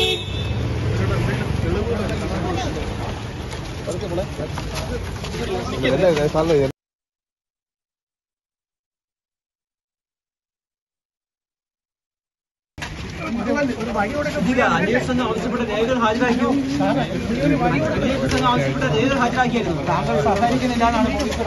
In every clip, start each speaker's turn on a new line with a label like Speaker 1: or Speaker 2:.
Speaker 1: അന്വേഷണം ആവശ്യപ്പെട്ട രേഖകൾ ഹാജരാക്കിയോ? അന്വേഷണം ആവശ്യപ്പെട്ട രേഖകൾ ഹാജരാക്കിയായിരുന്നു. താങ്കൾ സഹകരിക്കുന്നില്ലാന്നാണ് പോലീസ്.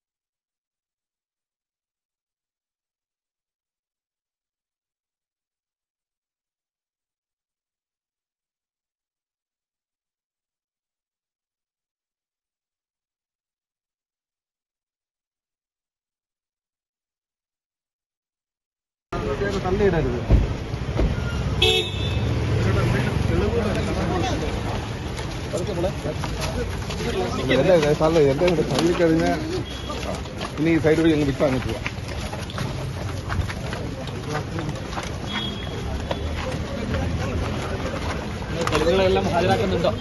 Speaker 1: തള്ളിയിടരുത്. തള്ളിക്കഴിഞ്ഞാൽ ഇനി ഈ സൈഡ് വഴി അങ്ങ് വിട്ടാൽ അങ്ങ് പോവാം. തെളിവുകളെല്ലാം ഹാജരാക്കുന്നുണ്ടോ?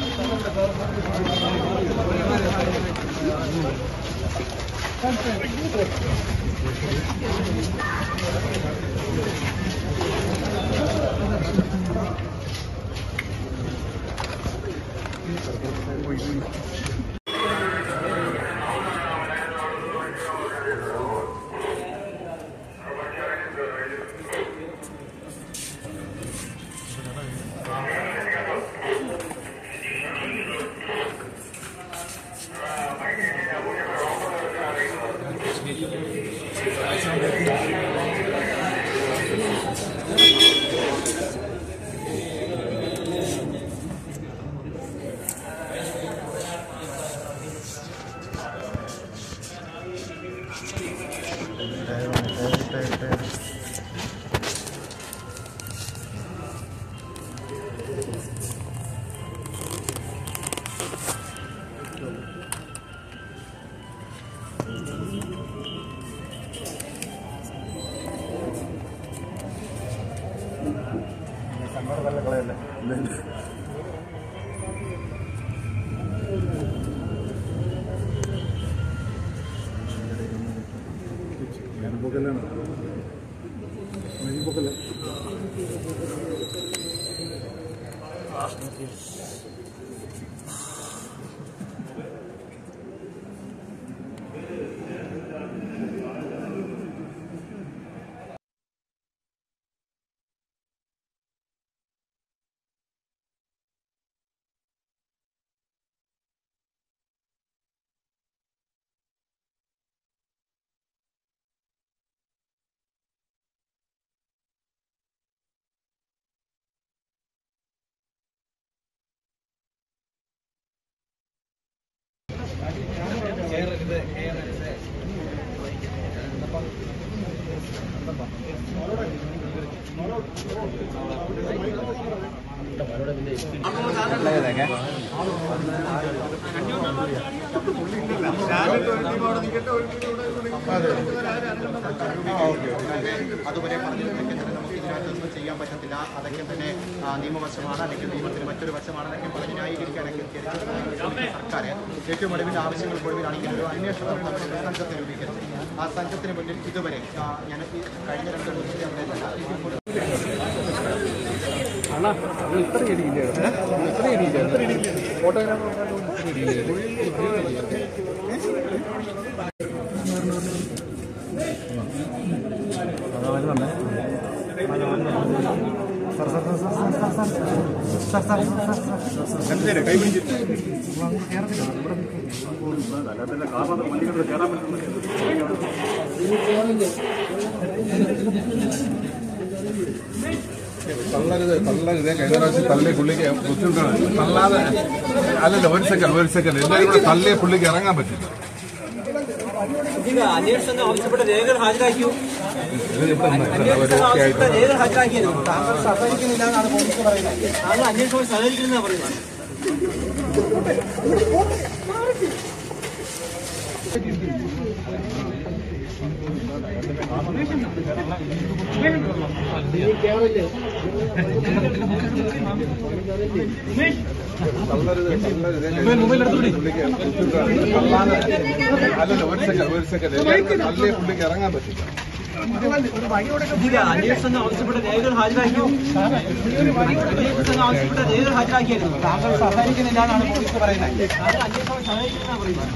Speaker 2: അതുവരെ പറഞ്ഞിട്ടുണ്ടെങ്കിൽ നമുക്ക് ഇതിനകത്തൊന്നും ചെയ്യാൻ പറ്റത്തില്ല, അതൊക്കെ തന്നെ നിയമവശമാണ്, അല്ലെങ്കിൽ നിയമത്തിന് മറ്റൊരു വശമാണ് എന്നൊക്കെ പറഞ്ഞ് ന്യായീകരിക്കാനൊക്കെ സർക്കാർ ഏറ്റവും ഒടുവിൽ ആവശ്യങ്ങൾക്ക് ഒടുവിലാണ് ഇങ്ങനെ ഒരു അന്വേഷണം നടത്തുന്ന സംഘത്തെ രൂപീകരിച്ചത്. ആ സംഘത്തിന് മുന്നിൽ ഇതുവരെ ഞാൻ കഴിഞ്ഞ 2 ദിവസത്തെ
Speaker 3: തള്ളരുത് കഴിഞ്ഞ പ്രാവശ്യം തള്ളി പുള്ളിക്ക് ബുദ്ധിമുട്ടാണ്. തള്ളാതെ അല്ലല്ല, ഒരു സെക്കൻഡ് എല്ലാവരും കൂടെ തള്ളിയ പുള്ളിക്ക് ഇറങ്ങാൻ പറ്റില്ല.
Speaker 1: അന്വേഷണം ആവശ്യപ്പെട്ട രേഖകൾ ഹാജരാക്കിയോ? അന്വേഷണം ആവശ്യപ്പെട്ട രേഖകൾ ഹാജരാക്കിയിരുന്നു. താങ്കൾ സഹകരിക്കുന്നില്ലാന്നാണ് പോലീസ് പറയുന്നത്. താങ്കൾ അന്വേഷണം സഹകരിക്കുന്നില്ല പറയുന്നത്.
Speaker 3: അല്ലല്ല, ഒരു സെക്കൻഡ് തള്ളിയ പുള്ളിക്ക് ഇറങ്ങാൻ പറ്റില്ല.
Speaker 1: അന്വേഷണ സംഘം ആവശ്യപ്പെട്ട രേഖകൾ ഹാജരാക്കിയോ? അന്വേഷണ സംഘം ആവശ്യപ്പെട്ട രേഖകൾ ഹാജരാക്കിയായിരുന്നു. താങ്കൾ സഹകരിക്കുന്നില്ല എന്നാണ് പോലീസ് പറയുന്നത്. താങ്കൾ അന്വേഷണം സഹകരിക്കുന്നതാണ് പറയുന്നത്.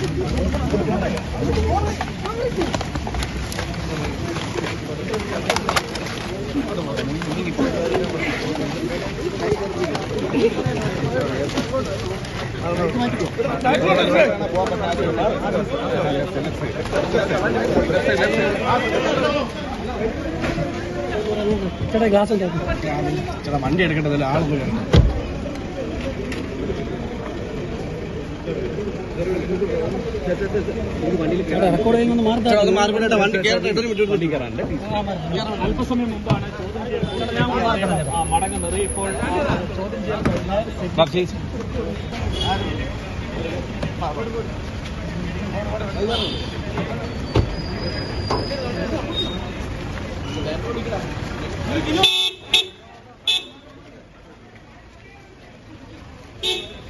Speaker 4: വണ്ടി എടുക്കേണ്ടതല്ല ആളൊന്നും റെക്കോർഡ് ചെയ്യുന്ന മാറി വണ്ടി കയറാണ്ട് അല്പസമയം മുമ്പാണ് മടങ്ങുന്നത്. ഇപ്പോൾ ചോദ്യം